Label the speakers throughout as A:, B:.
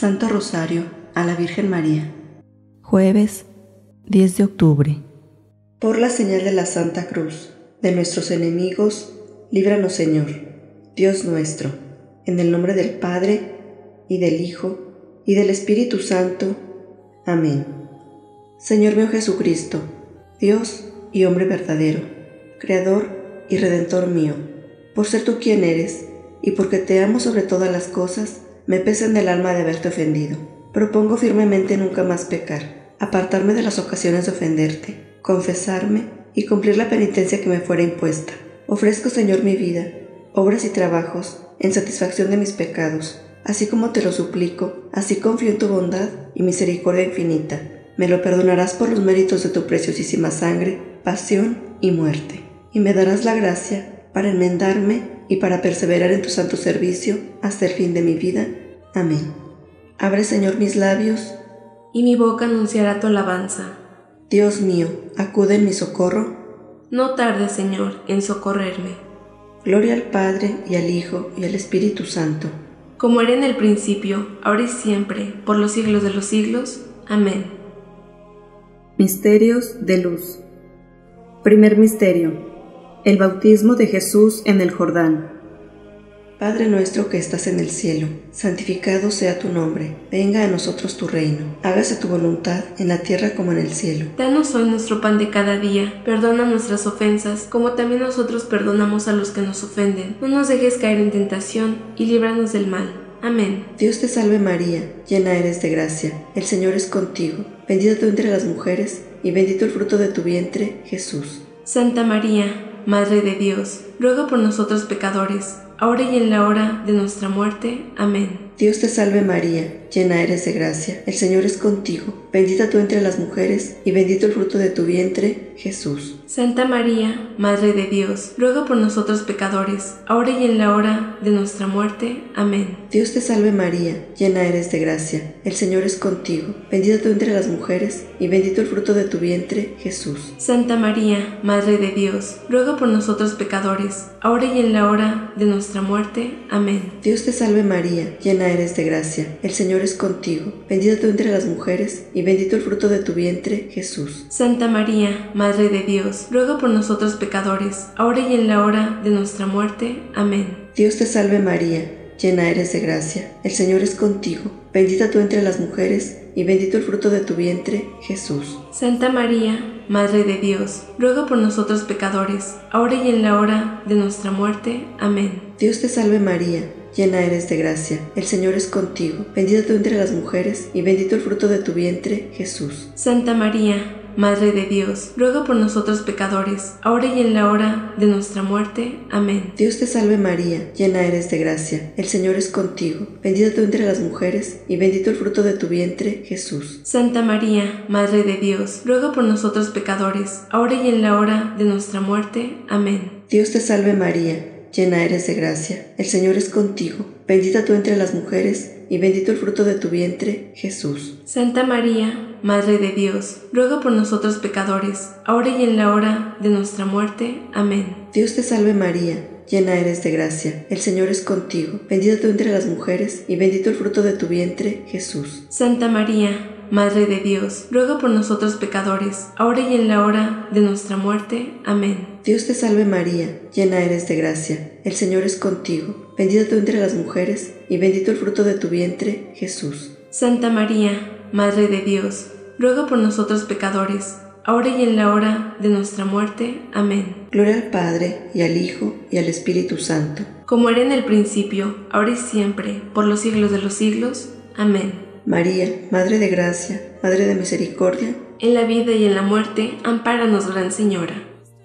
A: Santo Rosario a la Virgen María.
B: Jueves 10 de octubre.
A: Por la señal de la Santa Cruz de nuestros enemigos, líbranos, Señor, Dios nuestro, en el nombre del Padre, y del Hijo, y del Espíritu Santo. Amén. Señor mío Jesucristo, Dios y hombre verdadero, Creador y Redentor mío, por ser tú quien eres, y porque te amo sobre todas las cosas, me pesa en el alma de haberte ofendido. Propongo firmemente nunca más pecar, apartarme de las ocasiones de ofenderte, confesarme y cumplir la penitencia que me fuera impuesta. Ofrezco, Señor, mi vida, obras y trabajos, en satisfacción de mis pecados. Así como te lo suplico, así confío en tu bondad y misericordia infinita. Me lo perdonarás por los méritos de tu preciosísima sangre, pasión y muerte. Y me darás la gracia para enmendarme y para perseverar en tu santo servicio hasta el fin de mi vida. Amén. Abre, Señor, mis labios,
C: y mi boca anunciará tu alabanza.
A: Dios mío, acude en mi socorro.
C: No tardes, Señor, en socorrerme.
A: Gloria al Padre, y al Hijo, y al Espíritu Santo.
C: Como era en el principio, ahora y siempre, por los siglos de los siglos. Amén.
D: Misterios de luz. Primer misterio: el bautismo de Jesús en el Jordán.
A: Padre nuestro que estás en el cielo, santificado sea tu nombre. Venga a nosotros tu reino. Hágase tu voluntad en la tierra como en el cielo.
C: Danos hoy nuestro pan de cada día. Perdona nuestras ofensas, como también nosotros perdonamos a los que nos ofenden. No nos dejes caer en tentación, y líbranos del mal. Amén.
A: Dios te salve María, llena eres de gracia. El Señor es contigo. Bendita tú entre las mujeres, y bendito el fruto de tu vientre, Jesús.
C: Santa María, Madre de Dios, ruega por nosotros pecadores, ahora y en la hora de nuestra muerte. Amén.
A: Dios te salve María, llena eres de gracia, el Señor es contigo, bendita tú entre las mujeres, y bendito el fruto de tu vientre, Jesús.
C: Santa María, Madre de Dios, ruega por nosotros pecadores, ahora y en la hora de nuestra muerte. Amén.
A: Dios te salve María, llena eres de gracia, el Señor es contigo, bendita tú entre las mujeres, y bendito el fruto de tu vientre, Jesús.
C: Santa María, Madre de Dios, ruega por nosotros pecadores, ahora y en la hora de nuestra muerte. Amén.
A: Dios te salve María, llena eres de gracia, el Señor es contigo, bendita tú entre las mujeres, y bendito el fruto de tu vientre, Jesús.
C: Santa María, Madre de Dios, ruega por nosotros pecadores, ahora y en la hora de nuestra muerte. Amén.
A: Dios te salve María, llena eres de gracia, el Señor es contigo, bendita tú entre las mujeres, y bendito el fruto de tu vientre, Jesús.
C: Santa María, Madre de Dios, ruega por nosotros pecadores, ahora y en la hora de nuestra muerte. Amén.
A: Dios te salve María, llena eres de gracia, el Señor es contigo, bendita tú entre las mujeres, y bendito el fruto de tu vientre, Jesús.
C: Santa María, Madre de Dios, ruega por nosotros pecadores, ahora y en la hora de nuestra muerte. Amén.
A: Dios te salve María, llena eres de gracia, el Señor es contigo, bendita tú entre las mujeres, y bendito el fruto de tu vientre, Jesús.
C: Santa María, Madre de Dios, ruega por nosotros pecadores, ahora y en la hora de nuestra muerte. Amén.
A: Dios te salve María, llena eres de gracia, el Señor es contigo, bendita tú entre las mujeres, y bendito el fruto de tu vientre, Jesús.
C: Santa María, Madre de Dios, ruega por nosotros pecadores, ahora y en la hora de nuestra muerte. Amén.
A: Dios te salve María, llena eres de gracia, el Señor es contigo, bendita tú entre las mujeres, y bendito el fruto de tu vientre, Jesús.
C: Santa María, Madre de Dios, ruega por nosotros pecadores, ahora y en la hora de nuestra muerte. Amén.
A: Dios te salve María, llena eres de gracia, el Señor es contigo, bendita tú entre las mujeres, y bendito el fruto de tu vientre, Jesús.
C: Santa María, Madre de Dios, ruega por nosotros pecadores, ahora y en la hora de nuestra muerte. Amén.
A: Gloria al Padre, y al Hijo, y al Espíritu Santo.
C: Como era en el principio, ahora y siempre, por los siglos de los siglos. Amén.
A: María, Madre de gracia, Madre de misericordia,
C: en la vida y en la muerte, ampáranos, Gran Señora.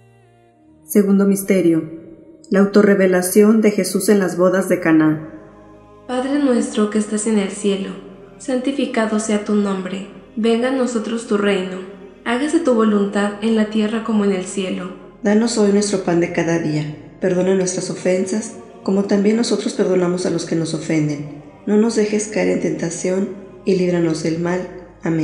D: Segundo misterio: la autorrevelación de Jesús en las bodas de Caná.
C: Padre nuestro que estás en el cielo, santificado sea tu nombre. Venga a nosotros tu reino. Hágase tu voluntad en la tierra como en el cielo.
A: Danos hoy nuestro pan de cada día. Perdona nuestras ofensas, como también nosotros perdonamos a los que nos ofenden. No nos dejes caer en tentación, y líbranos del mal. Amén.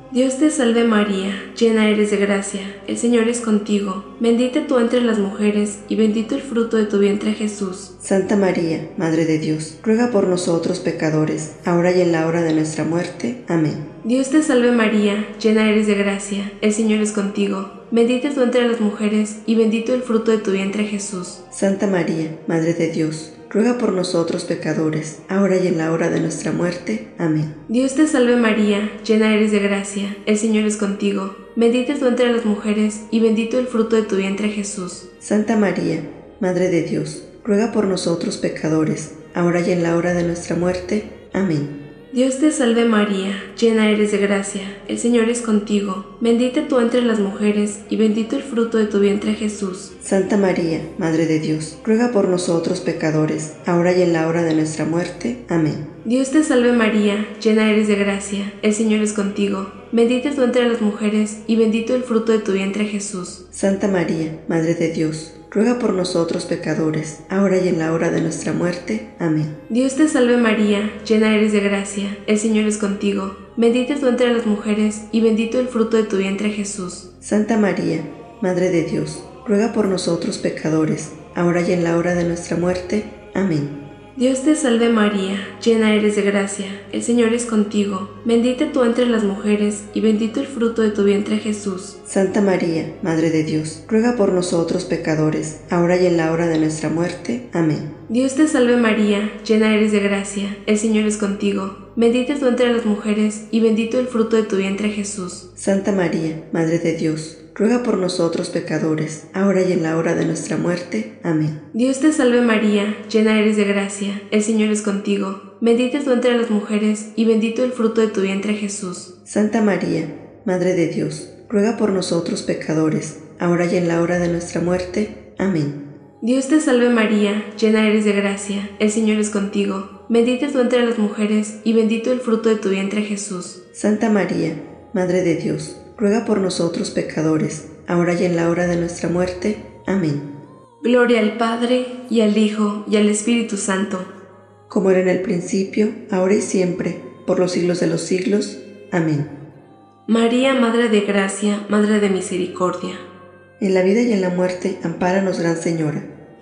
C: Dios te salve María, llena eres de gracia, el Señor es contigo, bendita tú entre las mujeres y bendito el fruto de tu vientre Jesús.
A: Santa María, Madre de Dios, ruega por nosotros pecadores, ahora y en la hora de nuestra muerte. Amén.
C: Dios te salve María, llena eres de gracia, el Señor es contigo, bendita tú entre las mujeres y bendito el fruto de tu vientre Jesús.
A: Santa María, Madre de Dios, ruega por nosotros pecadores, ahora y en la hora de nuestra muerte. Amén.
C: Dios te salve María, llena eres de gracia, el Señor es contigo, bendita tú entre las mujeres y bendito el fruto de tu vientre Jesús.
A: Santa María, Madre de Dios, ruega por nosotros pecadores, ahora y en la hora de nuestra muerte. Amén.
C: Dios te salve María, llena eres de gracia, el Señor es contigo, bendita tú entre las mujeres y bendito el fruto de tu vientre Jesús.
A: Santa María, Madre de Dios, ruega por nosotros pecadores, ahora y en la hora de nuestra muerte. Amén.
C: Dios te salve María, llena eres de gracia, el Señor es contigo, bendita tú entre las mujeres y bendito el fruto de tu vientre Jesús.
A: Santa María, Madre de Dios, ruega por nosotros pecadores, ahora y en la hora de nuestra muerte. Amén.
C: Dios te salve María, llena eres de gracia, el Señor es contigo, bendita tú entre las mujeres y bendito el fruto de tu vientre Jesús.
A: Santa María, Madre de Dios, ruega por nosotros pecadores, ahora y en la hora de nuestra muerte. Amén.
C: Dios te salve María, llena eres de gracia, el Señor es contigo, bendita tú entre las mujeres y bendito el fruto de tu vientre Jesús.
A: Santa María, Madre de Dios, ruega por nosotros pecadores, ahora y en la hora de nuestra muerte. Amén.
C: Dios te salve María, llena eres de gracia, el Señor es contigo, bendita tú entre las mujeres y bendito el fruto de tu vientre Jesús.
A: Santa María, Madre de Dios, ruega por nosotros pecadores, ahora y en la hora de nuestra muerte. Amén.
C: Dios te salve María, llena eres de gracia, el Señor es contigo, bendita tú entre las mujeres y bendito el fruto de tu vientre Jesús.
A: Santa María, Madre de Dios, ruega por nosotros pecadores, ahora y en la hora de nuestra muerte. Amén.
C: Dios te salve María, llena eres de gracia, el Señor es contigo, bendita tú entre las mujeres y bendito el fruto de tu vientre Jesús.
A: Santa María, Madre de Dios, ruega por nosotros pecadores, ahora y en la hora de nuestra muerte. Amén.
C: Gloria al Padre, y al Hijo, y al Espíritu Santo,
A: como era en el principio, ahora y siempre, por los siglos de los siglos. Amén.
C: María, Madre de Gracia, Madre de Misericordia,
A: en la vida y en la muerte, ampáranos, Gran Señora.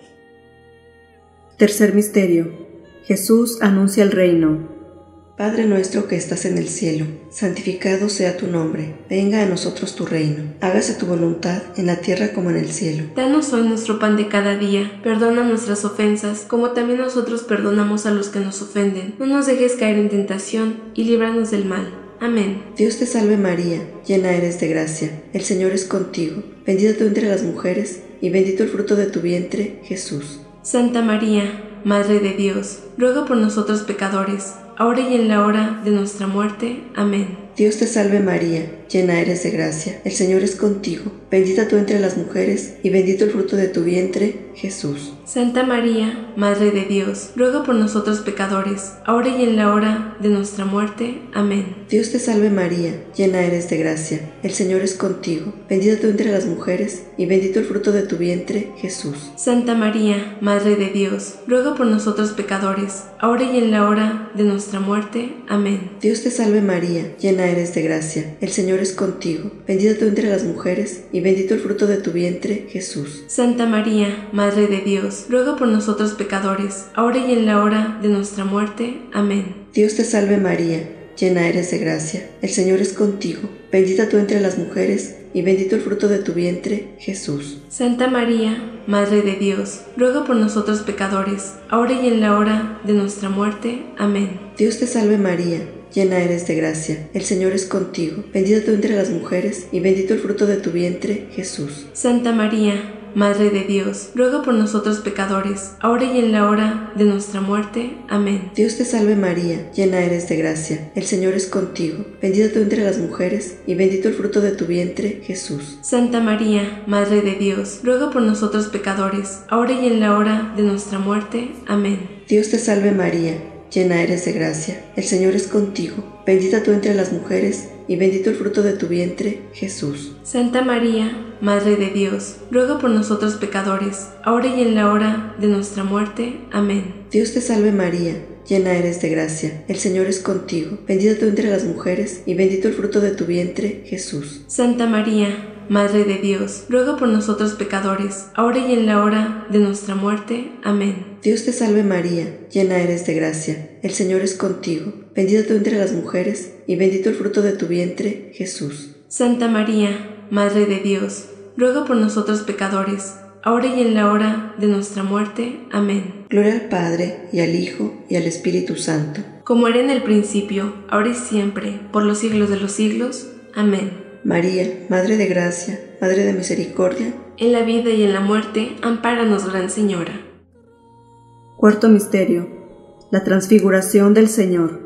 D: Tercer misterio. Jesús anuncia el reino.
A: Padre nuestro que estás en el cielo, santificado sea tu nombre. Venga a nosotros tu reino. Hágase tu voluntad en la tierra como en el cielo.
C: Danos hoy nuestro pan de cada día. Perdona nuestras ofensas, como también nosotros perdonamos a los que nos ofenden. No nos dejes caer en tentación y líbranos del mal. Amén.
A: Dios te salve María, llena eres de gracia. El Señor es contigo. Bendita tú entre las mujeres y bendito el fruto de tu vientre, Jesús.
C: Santa María, Madre de Dios, ruega por nosotros pecadores, ahora y en la hora de nuestra muerte. Amén.
A: Dios te salve María, llena eres de gracia, el Señor es contigo, bendita tú entre las mujeres y bendito el fruto de tu vientre, Jesús.
C: Santa María, Madre de Dios, ruega por nosotros pecadores, ahora y en la hora de nuestra muerte. Amén.
A: Dios te salve María, llena eres de gracia, el Señor es contigo, bendita tú entre las mujeres y bendito el fruto de tu vientre, Jesús.
C: Santa María, Madre de Dios, ruega por nosotros pecadores, ahora y en la hora de nuestra muerte. Amén.
A: Dios te salve María, llena eres de gracia, el Señor es contigo, bendita tú entre las mujeres y bendito el fruto de tu vientre, Jesús.
C: Santa María, Madre de Dios, ruega por nosotros pecadores, ahora y en la hora de nuestra muerte. Amén.
A: Dios te salve María, llena eres de gracia, el Señor es contigo, bendita tú entre las mujeres y bendito el fruto de tu vientre, Jesús.
C: Santa María, Madre de Dios, ruega por nosotros pecadores, ahora y en la hora de nuestra muerte. Amén.
A: Dios te salve María, llena eres de gracia, el Señor es contigo, bendita tú entre las mujeres y bendito el fruto de tu vientre, Jesús.
C: Santa María, Madre de Dios, ruega por nosotros pecadores, ahora y en la hora de nuestra muerte. Amén.
A: Dios te salve María, llena eres de gracia, el Señor es contigo, bendita tú entre las mujeres y bendito el fruto de tu vientre, Jesús.
C: Santa María, Madre de Dios, ruega por nosotros pecadores, ahora y en la hora de nuestra muerte. Amén.
A: Dios te salve María, llena eres de gracia, el Señor es contigo, bendita tú entre las mujeres y bendito el fruto de tu vientre, Jesús.
C: Santa María, Madre de Dios, ruega por nosotros pecadores, ahora y en la hora de nuestra muerte. Amén.
A: Dios te salve María, llena eres de gracia, el Señor es contigo. Bendita tú entre las mujeres, y bendito el fruto de tu vientre, Jesús.
C: Santa María, Madre de Dios, ruega por nosotros pecadores, ahora y en la hora de nuestra muerte. Amén.
A: Dios te salve María, llena eres de gracia, el Señor es contigo. Bendita tú entre las mujeres, y bendito el fruto de tu vientre, Jesús.
C: Santa María, Madre de Dios, ruega por nosotros pecadores, ahora y en la hora de nuestra muerte. Amén.
A: Gloria al Padre, y al Hijo, y al Espíritu Santo.
C: Como era en el principio, ahora y siempre, por los siglos de los siglos. Amén.
A: María, Madre de gracia, Madre de misericordia,
C: en la vida y en la muerte, ampáranos, Gran Señora.
D: Cuarto misterio: la transfiguración del Señor.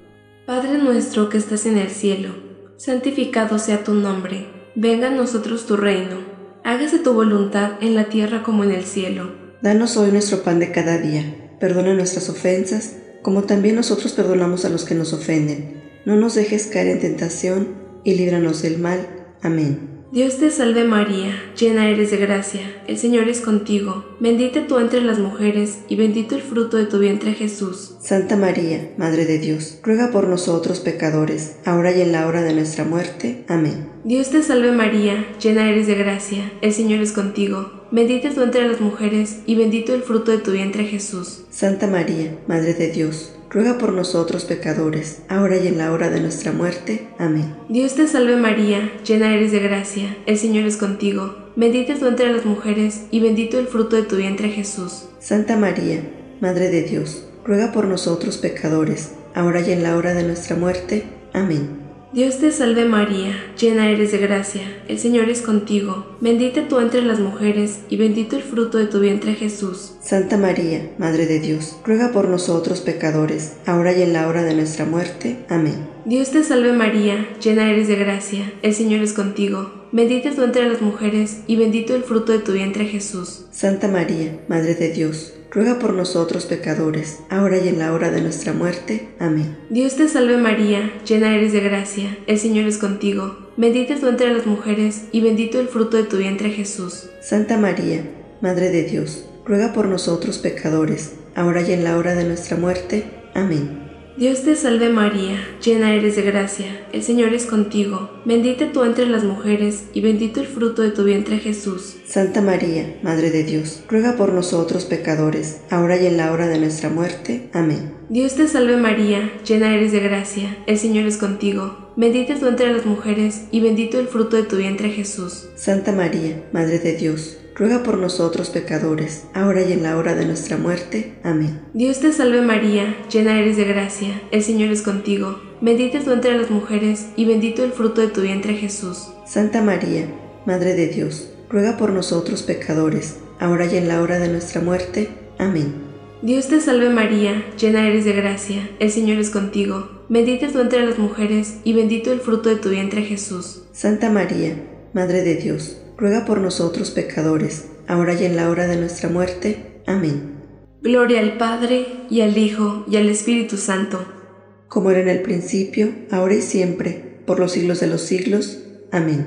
C: Padre nuestro que estás en el cielo, santificado sea tu nombre. Venga a nosotros tu reino. Hágase tu voluntad en la tierra como en el cielo.
A: Danos hoy nuestro pan de cada día. Perdona nuestras ofensas, como también nosotros perdonamos a los que nos ofenden. No nos dejes caer en tentación, y líbranos del mal. Amén.
C: Dios te salve María, llena eres de gracia, el Señor es contigo. Bendita tú entre las mujeres, y bendito el fruto de tu vientre, Jesús.
A: Santa María, Madre de Dios, ruega por nosotros pecadores, ahora y en la hora de nuestra muerte. Amén.
C: Dios te salve María, llena eres de gracia, el Señor es contigo. Bendita tú entre las mujeres, y bendito el fruto de tu vientre, Jesús.
A: Santa María, Madre de Dios, ruega por nosotros pecadores, ahora y en la hora de nuestra muerte. Amén.
C: Dios te salve María, llena eres de gracia, el Señor es contigo. Bendita tú entre las mujeres, y bendito el fruto de tu vientre, Jesús.
A: Santa María, Madre de Dios, ruega por nosotros pecadores, ahora y en la hora de nuestra muerte. Amén.
C: Dios te salve María, llena eres de gracia, el Señor es contigo. Bendita tú entre las mujeres, y bendito el fruto de tu vientre, Jesús.
A: Santa María, Madre de Dios, ruega por nosotros pecadores, ahora y en la hora de nuestra muerte. Amén.
C: Dios te salve María, llena eres de gracia, el Señor es contigo. Bendita tú entre las mujeres, y bendito el fruto de tu vientre, Jesús.
A: Santa María, Madre de Dios, ruega por nosotros pecadores, ahora y en la hora de nuestra muerte. Amén.
C: Dios te salve María, llena eres de gracia, el Señor es contigo. Bendita tú entre las mujeres, y bendito el fruto de tu vientre, Jesús.
A: Santa María, Madre de Dios, ruega por nosotros pecadores, ahora y en la hora de nuestra muerte. Amén.
C: Dios te salve María, llena eres de gracia, el Señor es contigo. Bendita tú entre las mujeres, y bendito el fruto de tu vientre, Jesús.
A: Santa María, Madre de Dios, ruega por nosotros pecadores, ahora y en la hora de nuestra muerte. Amén.
C: Dios te salve María, llena eres de gracia, el Señor es contigo. Bendita tú entre las mujeres, y bendito el fruto de tu vientre, Jesús.
A: Santa María, Madre de Dios, ruega por nosotros pecadores, ahora y en la hora de nuestra muerte. Amén.
C: Dios te salve María, llena eres de gracia, el Señor es contigo. Bendita tú entre las mujeres, y bendito el fruto de tu vientre, Jesús.
A: Santa María, Madre de Dios, ruega por nosotros pecadores, ahora y en la hora de nuestra muerte. Amén.
C: Dios te salve María, llena eres de gracia, el Señor es contigo. Bendita tú entre las mujeres, y bendito el fruto de tu vientre, Jesús.
A: Santa María, Madre de Dios, ruega por nosotros pecadores, ahora y en la hora de nuestra muerte. Amén.
C: Gloria al Padre, y al Hijo, y al Espíritu Santo.
A: Como era en el principio, ahora y siempre, por los siglos de los siglos. Amén.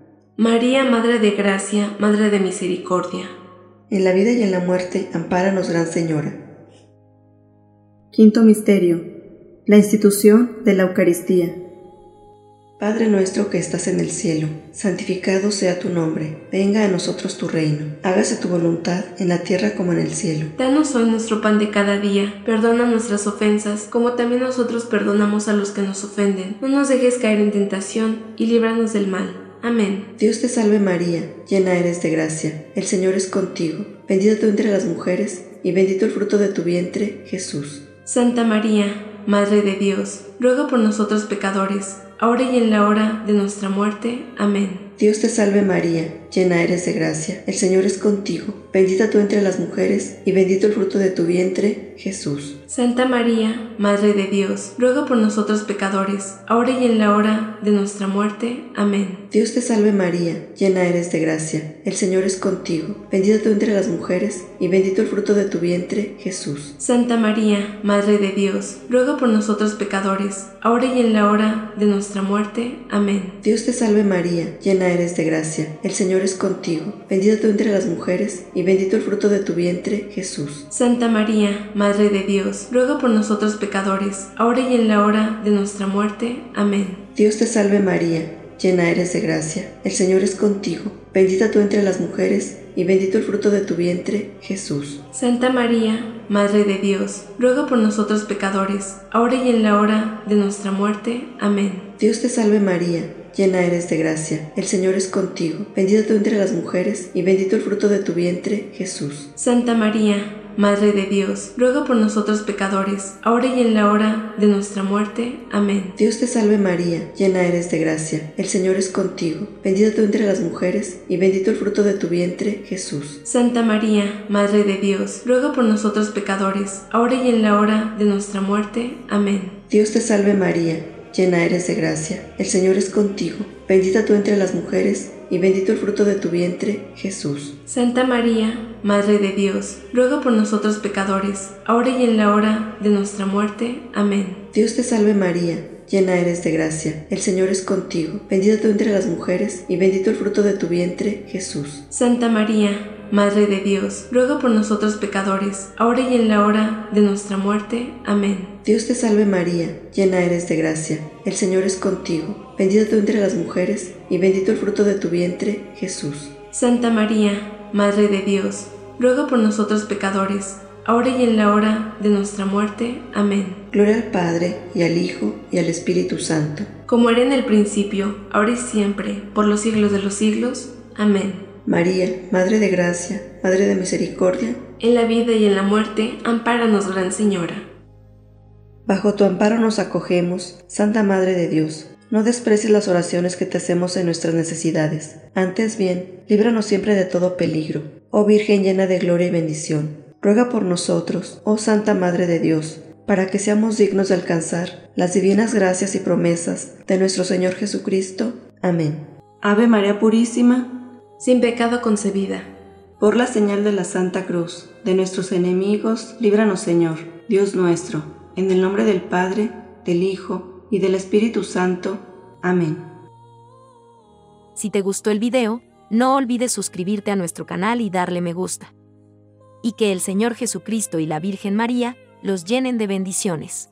C: María, Madre de gracia, Madre de misericordia.
A: En la vida y en la muerte, ampáranos, Gran Señora.
D: Quinto misterio: la institución de la Eucaristía.
A: Padre nuestro que estás en el cielo, santificado sea tu nombre. Venga a nosotros tu reino. Hágase tu voluntad en la tierra como en el cielo.
C: Danos hoy nuestro pan de cada día. Perdona nuestras ofensas, como también nosotros perdonamos a los que nos ofenden. No nos dejes caer en tentación, y líbranos del mal. Amén.
A: Dios te salve María, llena eres de gracia, el Señor es contigo. Bendita tú entre las mujeres, y bendito el fruto de tu vientre, Jesús.
C: Santa María, Madre de Dios, ruega por nosotros pecadores, ahora y en la hora de nuestra muerte. Amén.
A: Dios te salve María, llena eres de gracia, el Señor es contigo. Bendita tú entre las mujeres, y bendito el fruto de tu vientre, Jesús.
C: Santa María, Madre de Dios, ruega por nosotros pecadores, ahora y en la hora de nuestra muerte. Amén.
A: Dios te salve María, llena eres de gracia, el Señor es contigo. Bendita tú entre las mujeres, y bendito el fruto de tu vientre, Jesús.
C: Santa María, Madre de Dios, ruega por nosotros pecadores, ahora y en la hora de nuestra muerte. Amén.
A: Dios te salve María, llena eres de gracia, el Señor es contigo. Bendita tú entre las mujeres, y bendito el fruto de tu vientre, Jesús.
C: Santa María, Madre de Dios, Dios, ruega por nosotros pecadores, ahora y en la hora de nuestra muerte. Amén.
A: Dios te salve María, llena eres de gracia, el Señor es contigo, bendita tú entre las mujeres, y bendito el fruto de tu vientre, Jesús.
C: Santa María, Madre de Dios, ruega por nosotros pecadores, ahora y en la hora de nuestra muerte. Amén.
A: Dios te salve María, llena eres de gracia, el Señor es contigo, bendita tú entre las mujeres, y bendito el fruto de tu vientre, Jesús.
C: Santa María, Madre de Dios, ruega por nosotros pecadores, ahora y en la hora de nuestra muerte. Amén.
A: Dios te salve María, llena eres de gracia, el Señor es contigo, bendita tú entre las mujeres, y bendito el fruto de tu vientre, Jesús.
C: Santa María, Madre de Dios, ruega por nosotros pecadores, ahora y en la hora de nuestra muerte. Amén.
A: Dios te salve María, llena eres de gracia, el Señor es contigo, bendita tú entre las mujeres, y bendito el fruto de tu vientre, Jesús.
C: Santa María, Madre de Dios, ruega por nosotros pecadores, ahora y en la hora de nuestra muerte. Amén.
A: Dios te salve María, llena eres de gracia, el Señor es contigo, bendita tú entre las mujeres, y bendito el fruto de tu vientre, Jesús.
C: Santa María, Madre de Dios, ruega por nosotros pecadores, ahora y en la hora de nuestra muerte. Amén.
A: Dios te salve María, llena eres de gracia, el Señor es contigo, bendita tú entre las mujeres, y bendito el fruto de tu vientre, Jesús.
C: Santa María, Madre de Dios, ruega por nosotros pecadores, ahora y en la hora de nuestra muerte. Amén.
A: Gloria al Padre, y al Hijo, y al Espíritu Santo.
C: Como era en el principio, ahora y siempre, por los siglos de los siglos. Amén.
A: María, Madre de gracia, Madre de misericordia,
C: en la vida y en la muerte, ampáranos, Gran Señora.
A: Bajo tu amparo nos acogemos, Santa Madre de Dios. No desprecies las oraciones que te hacemos en nuestras necesidades. Antes bien, líbranos siempre de todo peligro. Oh Virgen llena de gloria y bendición, ruega por nosotros, oh Santa Madre de Dios, para que seamos dignos de alcanzar las divinas gracias y promesas de nuestro Señor Jesucristo. Amén.
D: Ave María Purísima,
C: sin pecado concebida.
D: Por la señal de la Santa Cruz, de nuestros enemigos, líbranos Señor, Dios nuestro, en el nombre del Padre, del Hijo y del Espíritu Santo. Amén.
E: Si te gustó el video, no olvides suscribirte a nuestro canal y darle me gusta. Y que el Señor Jesucristo y la Virgen María los llenen de bendiciones.